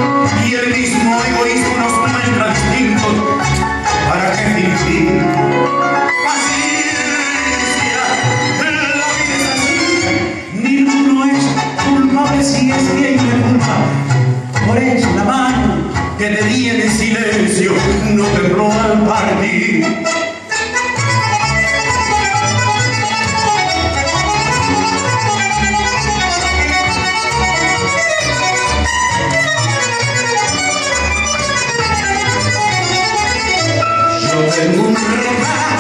y el mismo egoísmo nos muestra distintos. ¿Para qué fingir? Paciencia, la vida es así. Ninguno es culpable si es quien me culpa. Por eso la mano que te di en el silencio no tembló al partir. Tengo un regalo